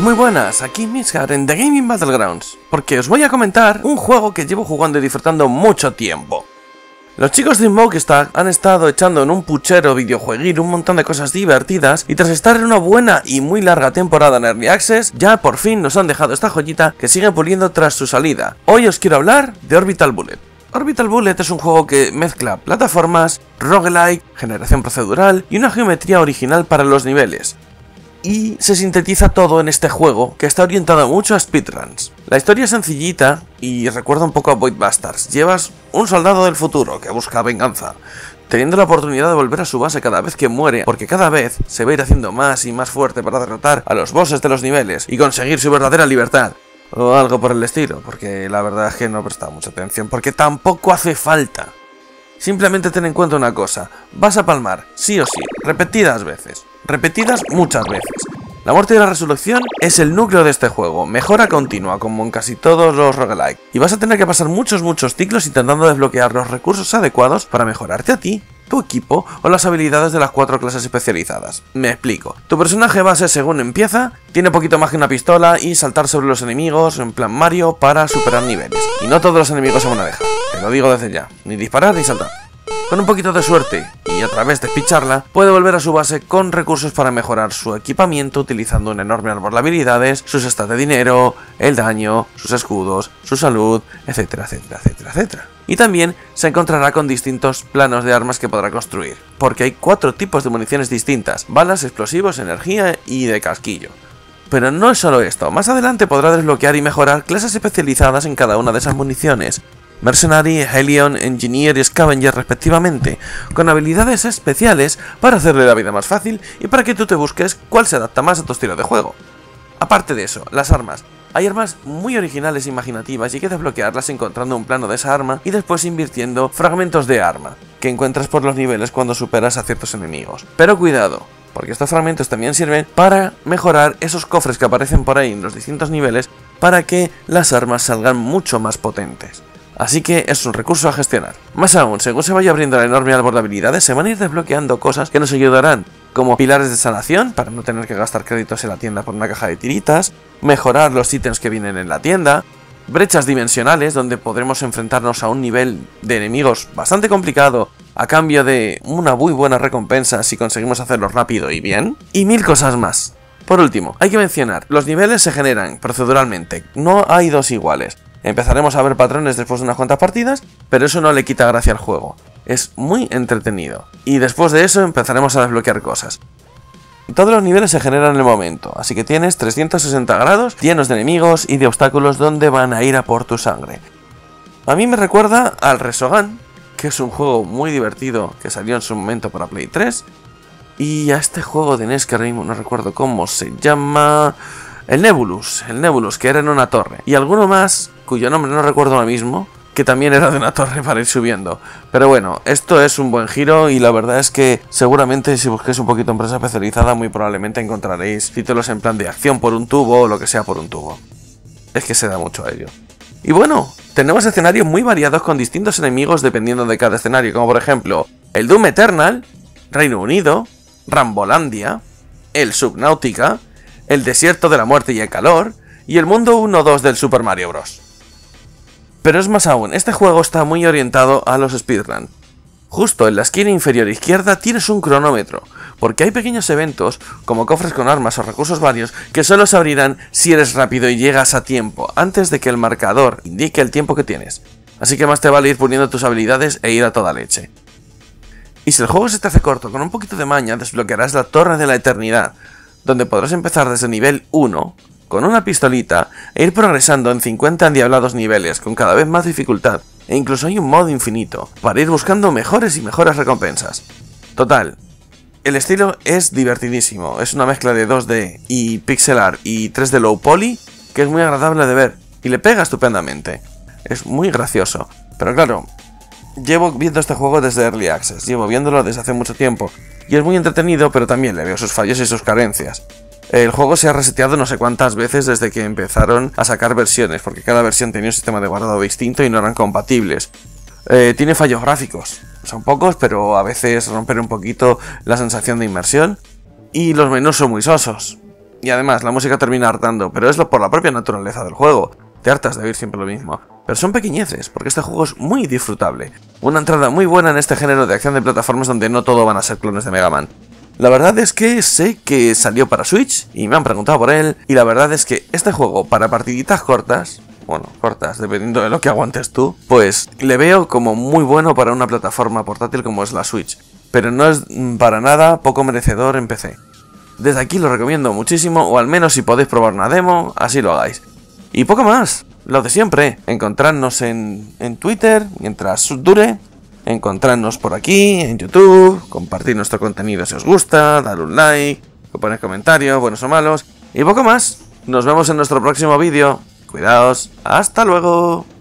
Muy buenas, aquí Mishgar en The Gaming Battlegrounds, porque os voy a comentar un juego que llevo jugando y disfrutando mucho tiempo. Los chicos de Smokestack han estado echando en un puchero videojueguil un montón de cosas divertidas y tras estar en una buena y muy larga temporada en Early Access, ya por fin nos han dejado esta joyita que sigue puliendo tras su salida. Hoy os quiero hablar de Orbital Bullet. Orbital Bullet es un juego que mezcla plataformas, roguelike, generación procedural y una geometría original para los niveles. Y se sintetiza todo en este juego, que está orientado mucho a speedruns. La historia es sencillita y recuerda un poco a Void Bastards. Llevas un soldado del futuro que busca venganza, teniendo la oportunidad de volver a su base cada vez que muere, porque cada vez se va a ir haciendo más y más fuerte para derrotar a los bosses de los niveles y conseguir su verdadera libertad. O algo por el estilo, porque la verdad es que no he prestado mucha atención, porque tampoco hace falta. Simplemente ten en cuenta una cosa, vas a palmar, sí o sí, repetidas veces. Repetidas muchas veces. La muerte y la resurrección es el núcleo de este juego, mejora continua como en casi todos los roguelike, y vas a tener que pasar muchos ciclos intentando desbloquear los recursos adecuados para mejorarte a ti, tu equipo o las habilidades de las 4 clases especializadas. Me explico. Tu personaje base según empieza, tiene poquito más que una pistola y saltar sobre los enemigos en plan Mario para superar niveles. Y no todos los enemigos se van a dejar, te lo digo desde ya, ni disparar ni saltar. Con un poquito de suerte, y a través de picharla, puede volver a su base con recursos para mejorar su equipamiento utilizando un enorme árbol de habilidades, sus stats de dinero, el daño, sus escudos, su salud, etcétera, etcétera, etcétera, etcétera. Y también se encontrará con distintos planos de armas que podrá construir, porque hay 4 tipos de municiones distintas, balas, explosivos, energía y de casquillo. Pero no es solo esto, más adelante podrá desbloquear y mejorar clases especializadas en cada una de esas municiones. Mercenary, Hellion, Engineer y Scavenger respectivamente, con habilidades especiales para hacerle la vida más fácil y para que tú te busques cuál se adapta más a tu estilo de juego. Aparte de eso, las armas. Hay armas muy originales e imaginativas y hay que desbloquearlas encontrando un plano de esa arma y después invirtiendo fragmentos de arma, que encuentras por los niveles cuando superas a ciertos enemigos. Pero cuidado, porque estos fragmentos también sirven para mejorar esos cofres que aparecen por ahí en los distintos niveles para que las armas salgan mucho más potentes. Así que es un recurso a gestionar. Más aún, según se vaya abriendo el enorme árbol de habilidades, se van a ir desbloqueando cosas que nos ayudarán, como pilares de sanación, para no tener que gastar créditos en la tienda por una caja de tiritas, mejorar los ítems que vienen en la tienda, brechas dimensionales, donde podremos enfrentarnos a un nivel de enemigos bastante complicado, a cambio de una muy buena recompensa si conseguimos hacerlo rápido y bien, y 1000 cosas más. Por último, hay que mencionar, los niveles se generan proceduralmente, no hay dos iguales. Empezaremos a ver patrones después de unas cuantas partidas, pero eso no le quita gracia al juego. Es muy entretenido. Y después de eso empezaremos a desbloquear cosas. Todos los niveles se generan en el momento, así que tienes 360 grados llenos de enemigos y de obstáculos donde van a ir a por tu sangre. A mí me recuerda al Resogun, que es un juego muy divertido que salió en su momento para Play 3. Y a este juego de NES que ahora mismo no recuerdo cómo se llama... El Nebulus, que era en una torre. Y alguno más, cuyo nombre no recuerdo ahora mismo, que también era de una torre para ir subiendo. Pero bueno, esto es un buen giro y la verdad es que seguramente si busquéis un poquito empresa especializada muy probablemente encontraréis títulos en plan de acción por un tubo o lo que sea por un tubo. Es que se da mucho a ello. Y bueno, tenemos escenarios muy variados con distintos enemigos dependiendo de cada escenario, como por ejemplo el Doom Eternal, Reino Unido, Rambolandia, el Subnautica, el desierto de la muerte y el calor, y el mundo 1-2 del Super Mario Bros. Pero es más aún, este juego está muy orientado a los speedruns. Justo en la esquina inferior izquierda tienes un cronómetro, porque hay pequeños eventos, como cofres con armas o recursos varios, que solo se abrirán si eres rápido y llegas a tiempo, antes de que el marcador indique el tiempo que tienes. Así que más te vale ir poniendo tus habilidades e ir a toda leche. Y si el juego se te hace corto, con un poquito de maña desbloquearás la Torre de la Eternidad, donde podrás empezar desde nivel 1, con una pistolita, e ir progresando en 50 endiablados niveles, con cada vez más dificultad, e incluso hay un modo infinito, para ir buscando mejores y mejores recompensas. Total, el estilo es divertidísimo, es una mezcla de 2D y pixel art y 3D low poly, que es muy agradable de ver, y le pega estupendamente. Es muy gracioso, pero claro, llevo viendo este juego desde Early Access, llevo viéndolo desde hace mucho tiempo, y es muy entretenido, pero también le veo sus fallos y sus carencias. El juego se ha reseteado no sé cuántas veces desde que empezaron a sacar versiones, porque cada versión tenía un sistema de guardado distinto y no eran compatibles. Tiene fallos gráficos, son pocos, pero a veces rompen un poquito la sensación de inmersión. Y los menús son muy sosos. y además la música termina hartando, pero es por la propia naturaleza del juego. Te hartas de oír siempre lo mismo. Pero son pequeñeces, porque este juego es muy disfrutable. Una entrada muy buena en este género de acción de plataformas donde no todo van a ser clones de Mega Man. La verdad es que sé que salió para Switch y me han preguntado por él, y la verdad es que este juego para partiditas cortas, bueno, cortas, dependiendo de lo que aguantes tú, pues le veo como muy bueno para una plataforma portátil como es la Switch, pero no es para nada poco merecedor en PC. Desde aquí lo recomiendo muchísimo, o al menos si podéis probar una demo, así lo hagáis. Y poco más, lo de siempre, encontradnos en Twitter mientras dure, encontradnos por aquí, en YouTube, compartid nuestro contenido si os gusta, dale un like, poned comentarios, buenos o malos, y poco más. Nos vemos en nuestro próximo vídeo. Cuidaos, hasta luego.